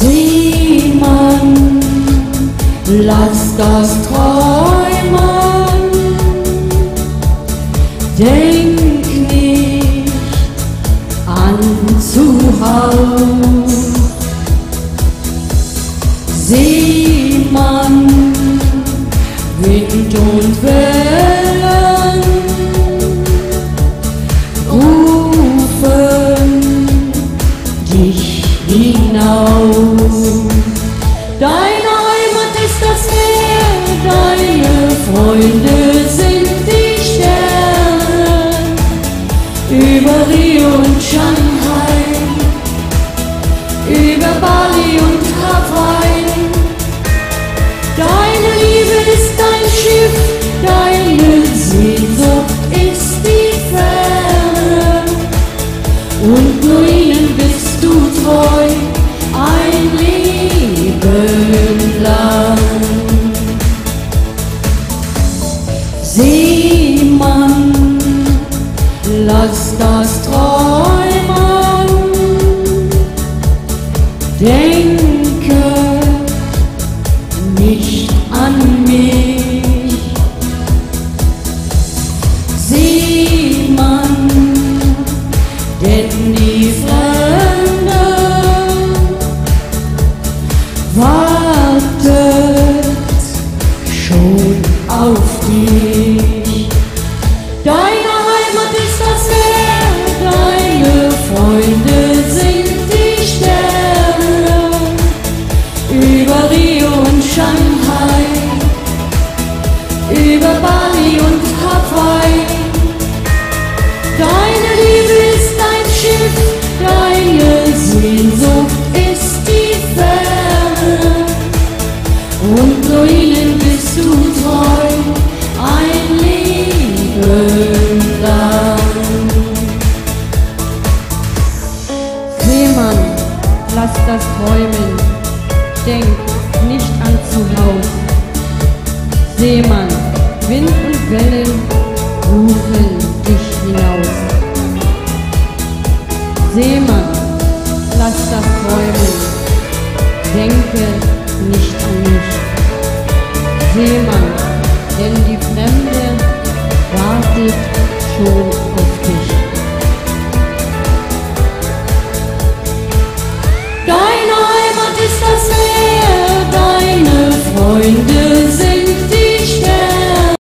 Seemann, lass das träumen, denk nicht an zu Haus. Seemann, Wind und Wellen rufen dich hinaus. Deine Heimat ist das Meer, deine Freunde sind die Sterne, über Rio und Shanghai, über Bali und Hawaii. Deine Liebe ist dein Schiff, deine Sehnsucht ist die Ferne, und nur ihnen bist du treu, ein Leben lang. Seemann, lass das träumen, denke nicht an mich. Seemann, denn die Fremde wartet schon auf dich. Deine Heimat ist das Meer, deine Freunde sind die Sterne, über Rio und Shanghai, über Bali und Hawaii. Deine Liebe ist dein Schiff, deine Sehnsucht ist die Ferne, und nur ihnen bist du treu, ein Leben lang. Seemann, lass das träumen, denk nicht an zu Haus. Seemann, Wind und Wellen rufen dich hinaus. Seemann, lass das träumen, denke nicht an mich. Seemann, denn die Fremde wartet schon auf